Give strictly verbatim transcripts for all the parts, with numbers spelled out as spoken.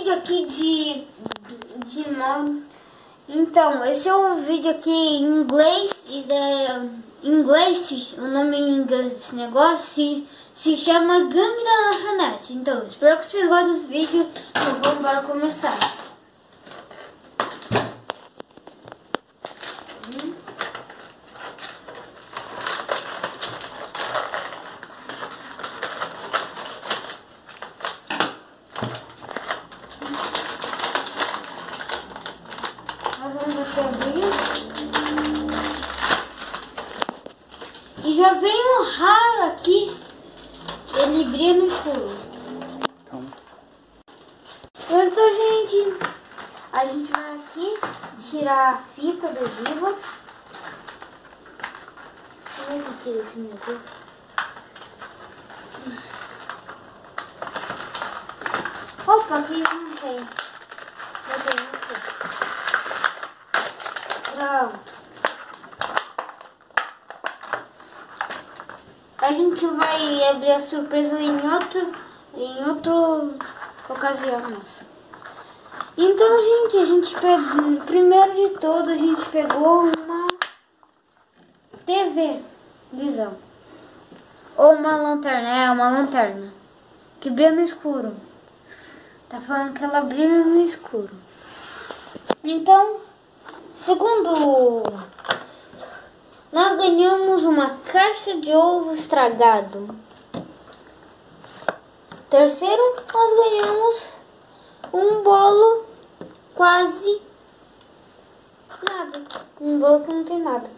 vídeo aqui de, de modo. Então, esse é um vídeo aqui em inglês e da em inglês, o nome em inglês desse negócio se, se chama Gangue da Lanchonete. Então, espero que vocês gostem do vídeo. Então, vamos embora começar. Nós vamos aqui abrir. E já vem um raro aqui. Ele brilha no escuro. Então, gente, a gente vai aqui tirar a fita adesiva. Como é que tira esse, meu Deus? Opa, aqui não tem. Não tem, não tem. Pronto. A gente vai abrir a surpresa em outro, em outra ocasião. Nossa. Então, gente, a gente pegou, primeiro de tudo, a gente pegou uma T V visão. Ou uma lanterna, é uma lanterna que brilha no escuro. Tá falando que ela brilha no escuro. Então, segundo, nós ganhamos uma caixa de ovo estragado. Terceiro, nós ganhamos um bolo quase nada. Um bolo que não tem nada.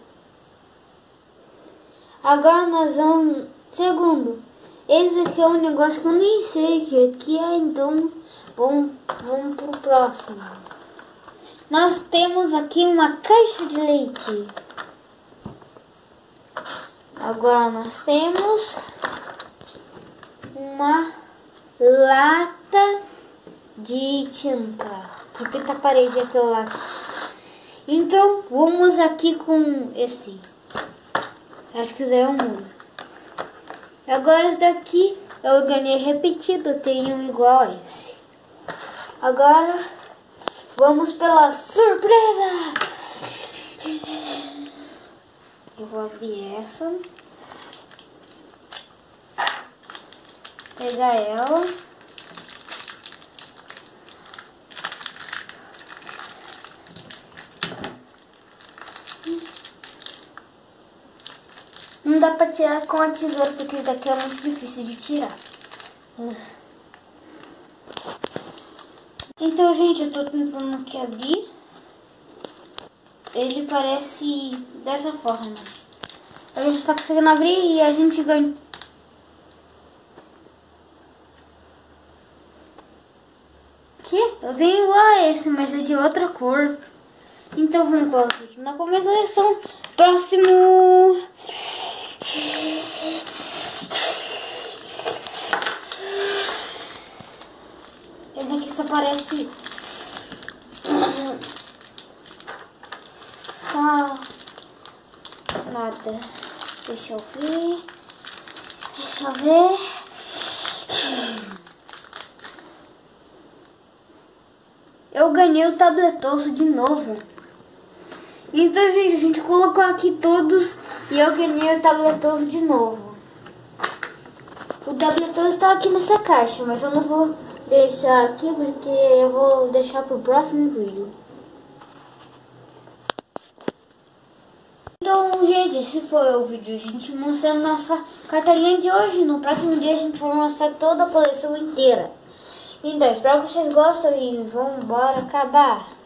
Agora nós vamos... Segundo, esse aqui é um negócio que eu nem sei o que é, então vamos, vamos pro próximo. Nós temos aqui uma caixa de leite. Agora nós temos uma lata de tinta que pinta a parede, aquele lá. Então vamos aqui com esse. Acho que é um muro. Agora esse daqui eu ganhei repetido, eu tenho igual a esse. Agora vamos pela surpresa. Eu vou abrir essa. Pegar ela. Não dá pra tirar com a tesoura, porque isso daqui é muito difícil de tirar. Então, gente, eu tô tentando aqui abrir. Ele parece dessa forma. A gente tá conseguindo abrir e a gente ganha. Que? Eu tenho igual a esse, mas é de outra cor. Então vamos colocar aqui na começação. Próximo. Esse aqui só parece só nada. Deixa eu ver. Deixa eu ver. Eu ganhei o tabletoso de novo. Então, gente, a gente colocou aqui todos e eu ganhei o tabletoso de novo. O tabletoso está aqui nessa caixa, mas eu não vou deixar aqui porque eu vou deixar para o próximo vídeo. Então, gente, esse foi o vídeo. A gente mostrando nossa cartelinha de hoje. No próximo dia a gente vai mostrar toda a coleção inteira. Então, espero que vocês gostem e vamos embora acabar.